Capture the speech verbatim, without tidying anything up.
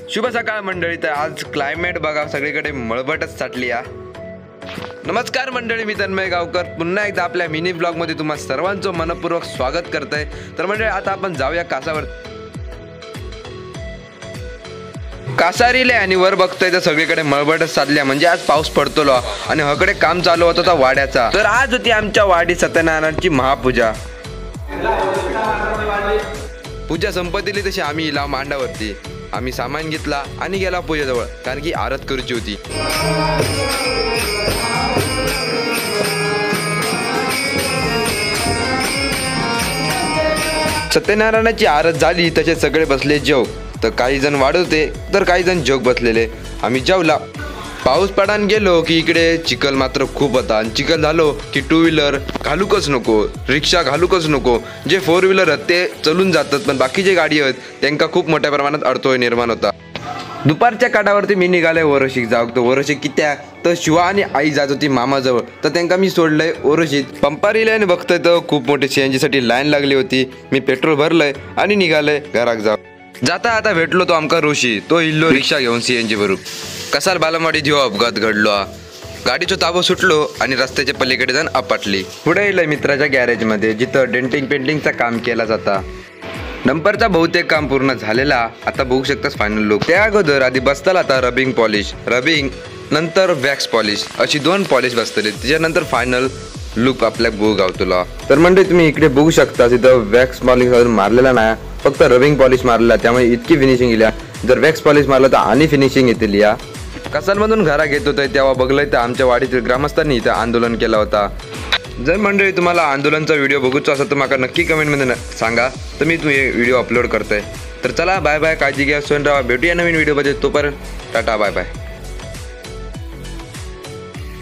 शुभ सकाळ मंडळी. तर आज क्लायमेट बघा सगळीकडे मळबटच साठली या. नमस्कार मंडळी, मी तन्मय गावकर पुन्हा एकदा आपल्या मिनी ब्लॉग मध्ये तुम्हा सर्वांचं मनपूर्वक स्वागत करतोय. तर मंडळी आता आपण जाऊया कासावर. कासारीले आणि वर बघतोय तर सगळीकडे मळबटच साधल्या, म्हणजे आज पाऊस पडतलो आणि हकडे काम चालू होत होता वाड्याचा. तर आज होती आमच्या वाडी सत्यनारायणाची महापूजा. पूजा संपत्तीली तशी आम्ही इला मांडावरती आम्ही सामान घेतला आणि गेला पूजेजवळ, कारण की आरत करूची होती. सत्यनारायणाची आरत झाली तसे सगळे बसले जेव. तर काही जण वाढत होते तर काही जण जोग बसलेले. आम्ही जेवला. पाऊस पडान गेलो की इकडे चिखल मात्र खूप होता आणि चिखल झालो की टू व्हीलर घालूकच नको, रिक्षा घालूकच नको. जे फोर व्हीलर आहेत ते चलून जातात, पण बाकीचे गाडी आहेत त्यांना खूप मोठ्या प्रमाणात अडथळे निर्माण होता. दुपारच्या काठावरती मी निघाले ओरोशीक जाऊ. तो ओरोशीक कित्या तर शिवा आणि आई जात होती मामाजवळ, तर त्यांना मी सोडलंय ओरोशीत. पंपारीला आणि बघतोय तर खूप मोठी सीएनजी साठी लाईन लागली होती. मी पेट्रोल भरलंय आणि निघालय घराक जाऊ. जाता आता भेटलो तो आमका ऋषी. तो इल्लो रिक्षा घेऊन सीएनजी भरू. कसाल बालमाडी धिओ अपघात घडलो. गाडीचो ताबो सुटलो आणि रस्त्याच्या पलीकडे जाऊन आपटली. पुढे येईल मित्राच्या गॅरेजमध्ये जिथं डेंटिंग पेंटिंगचा काम केला जाता. नंबरचा बहुतेक काम पूर्ण झालेला. आता बघू शकतास फायनल लुक. त्या अगोदर आधी बसताला आता रबिंग पॉलिश, रबिंग नंतर वॅक्स पॉलिश अशी दोन पॉलिश बसतले. त्याच्यानंतर फायनल लुक आपल्या बघू गावतला. तर म्हणजे तुम्ही इकडे बघू शकता तिथं वॅक्स पॉलिश अजून मारलेला नाही, फक्त रबिंग पॉलिश मारलेला, त्यामुळे इतकी फिनिशिंग येईल. जर वॅक्स पॉलिश मारलं तर आणि फिनिशिंग येतील. या कसालमधून घरा घेत होतं तेव्हा बघलंय तर आमच्या वाडीतील ग्रामस्थांनी इथं आंदोलन केला होता. जर मंडळी तुम्हाला आंदोलनचा व्हिडिओ बघूचा असेल तर मला नक्की कमेंटमध्ये सांगा, तर मी तुम्ही व्हिडिओ अपलोड करतोय. तर चला बाय बाय, काळजी घ्या, सोन राहा. भेटूया नवीन व्हिडिओमध्ये. तोपर्यंत टाटा बाय बाय.